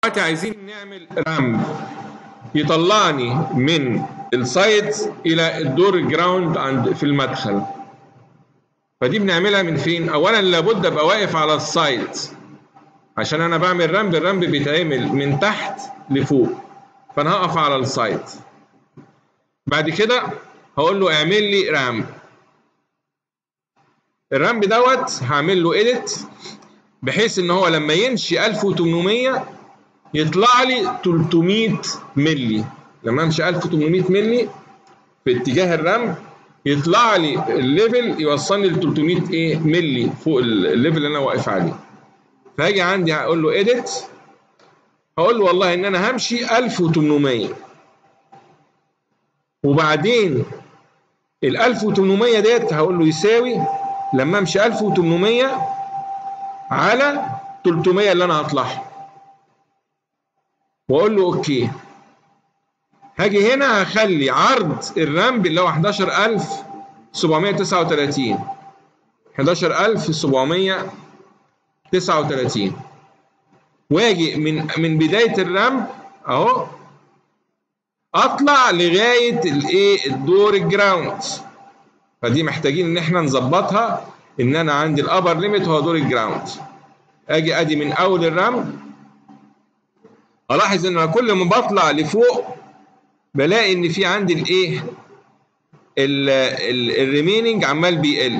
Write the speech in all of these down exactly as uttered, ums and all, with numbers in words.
دلوقتي عايزين نعمل رامب يطلعني من السايت الى الدور الجراوند عند في المدخل. فدي بنعملها من فين؟ اولا لابد ابقى واقف على السايت عشان انا بعمل رامب. الرامب بيتعمل من تحت لفوق، فانا هقف على السايت. بعد كده هقول له اعمل لي رامب. الرامب دوت هعمل له اديت بحيث ان هو لما يمشي ألف وتمنمية يطلع لي تلتمية مللي. لما امشي ألف وتمنمية مللي في اتجاه الرامب يطلع لي الليفل يوصلني ل تلتمية ايه مللي فوق الليفل اللي انا واقف عليه. فهاجي عندي هقول له اديت، هقول له والله ان انا همشي ألف وتمنمية، وبعدين ال ألف وتمنمية ديت هقول له يساوي لما امشي ألف وتمنمية على تلتمية اللي انا هطلعها، واقول له اوكي. هاجي هنا هخلي عرض الرامب اللي هو حداشر ألف سبعمية تسعة وتلاتين حداشر ألف سبعمية تسعة وتلاتين، واجي من من بدايه الرامب اهو اطلع لغايه الايه الدور الجراوند. فدي محتاجين ان احنا نظبطها، ان انا عندي الابر ليميت هو دور الجراوند. اجي ادي من اول الرامب، الاحظ ان انا كل ما بطلع لفوق بلاقي ان في عندي الايه الريميننج عمال بيقل.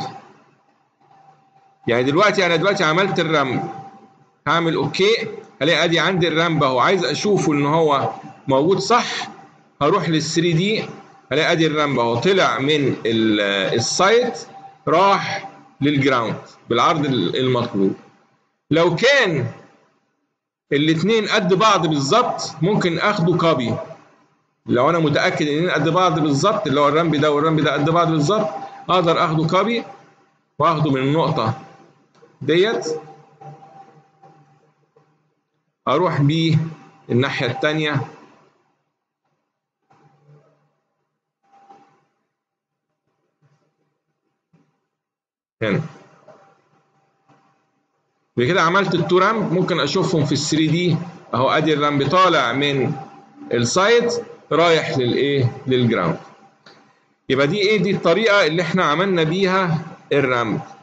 يعني دلوقتي انا دلوقتي عملت الرامب، هعمل اوكي، هلاقي ادي عندي الرامب اهو. عايز اشوفه ان هو موجود صح، هروح لل ثري دي، هلاقي ادي الرامب اهو طلع من السايت راح للجراوند بالعرض المطلوب. لو كان الاثنين قد بعض بالظبط ممكن اخده كوبي. لو انا متاكد ان قد بعض بالظبط، اللي هو الرامب ده والرامب ده قد بعض بالظبط، اقدر اخده كوبي واخده من النقطه ديت اروح بيه الناحيه الثانيه هنا. بكده عملت التو رامب، ممكن اشوفهم في ال ثري دي اهو. ادي الرامب طالع من السايت رايح للايه للجراوند. يبقى دي ايه دي الطريقه اللي احنا عملنا بيها الرامب.